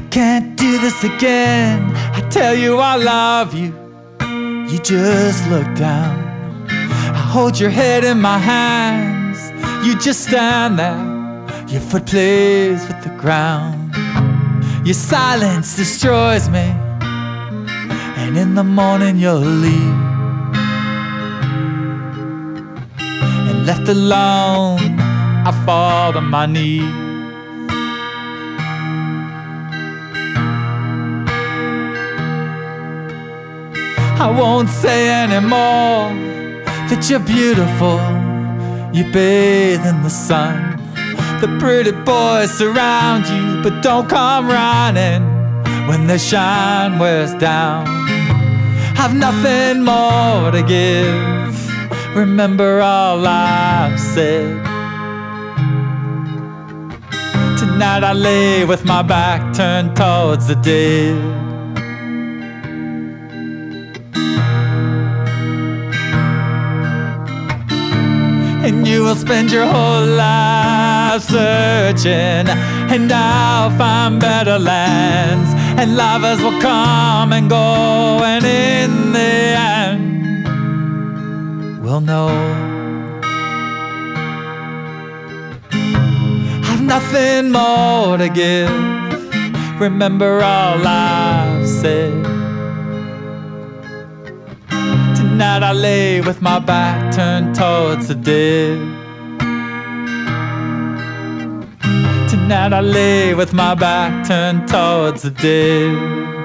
can't do this again. I tell you I love you, you just look down. I hold your head in my hands, you just stand there. Your foot plays with the ground. Your silence destroys me, and in the morning you'll leave. And left alone, I fall to my knees. I won't say anymore that you're beautiful. You bathe in the sun. The pretty boys surround you, but don't come running when the shine wears down. I've nothing more to give. Remember all I've said. Tonight I lay with my back turned towards the dead. And you will spend your whole life searching, and I'll find better lands, and lovers will come and go, and in the end we'll know. I've nothing more to give. Remember all I've said. Tonight I lay with my back turned towards the dead. Tonight I lay with my back turned towards the dead.